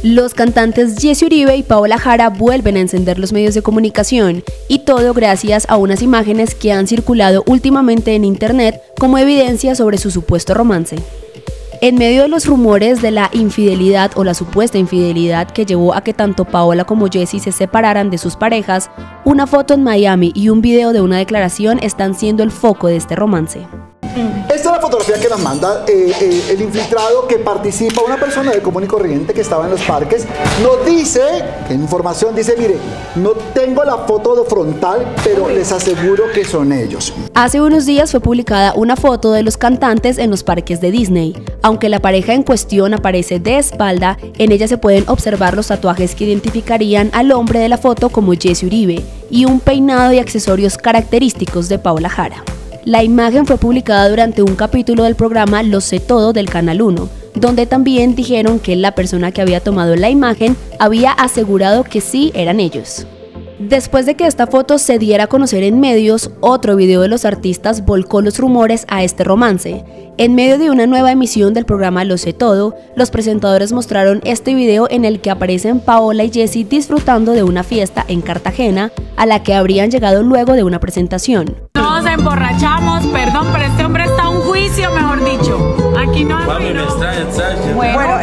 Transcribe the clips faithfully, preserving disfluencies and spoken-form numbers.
Los cantantes Jesse Uribe y Paola Jara vuelven a encender los medios de comunicación, y todo gracias a unas imágenes que han circulado últimamente en internet como evidencia sobre su supuesto romance. En medio de los rumores de la infidelidad o la supuesta infidelidad que llevó a que tanto Paola como Jesse se separaran de sus parejas, una foto en Miami y un video de una declaración están siendo el foco de este romance. Esta es la fotografía que nos manda eh, eh, el infiltrado que participa, una persona de común y corriente que estaba en los parques. Nos dice, en información dice, mire, no tengo la foto de frontal, pero les aseguro que son ellos. Hace unos días fue publicada una foto de los cantantes en los parques de Disney. Aunque la pareja en cuestión aparece de espalda, en ella se pueden observar los tatuajes que identificarían al hombre de la foto como Jesse Uribe y un peinado y accesorios característicos de Paola Jara. La imagen fue publicada durante un capítulo del programa Lo Sé Todo del Canal uno, donde también dijeron que la persona que había tomado la imagen había asegurado que sí eran ellos. Después de que esta foto se diera a conocer en medios, otro video de los artistas volcó los rumores a este romance. En medio de una nueva emisión del programa Lo Sé Todo, los presentadores mostraron este video en el que aparecen Paola y Jesse disfrutando de una fiesta en Cartagena, a la que habrían llegado luego de una presentación. Nos emborrachamos, perdón, pero este hombre está a un juicio, mejor dicho. Aquí no hay. Bueno,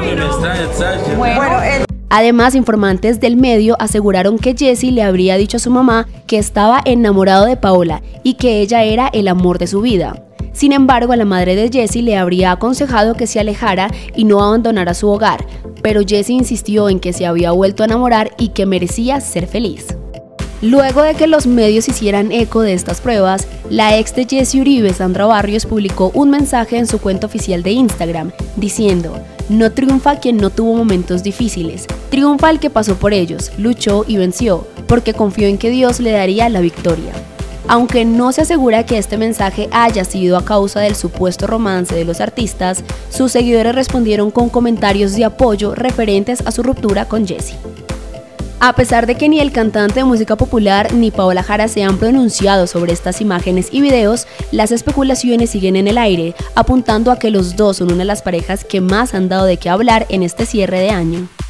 él. Bueno, él. Además, informantes del medio aseguraron que Jesse le habría dicho a su mamá que estaba enamorado de Paola y que ella era el amor de su vida. Sin embargo, la madre de Jesse le habría aconsejado que se alejara y no abandonara su hogar, pero Jesse insistió en que se había vuelto a enamorar y que merecía ser feliz. Luego de que los medios hicieran eco de estas pruebas, la ex de Jesse Uribe, Sandra Barrios, publicó un mensaje en su cuenta oficial de Instagram diciendo: "No triunfa quien no tuvo momentos difíciles, triunfa el que pasó por ellos, luchó y venció, porque confió en que Dios le daría la victoria". Aunque no se asegura que este mensaje haya sido a causa del supuesto romance de los artistas, sus seguidores respondieron con comentarios de apoyo referentes a su ruptura con Jesse. A pesar de que ni el cantante de música popular ni Paola Jara se han pronunciado sobre estas imágenes y videos, las especulaciones siguen en el aire, apuntando a que los dos son una de las parejas que más han dado de qué hablar en este cierre de año.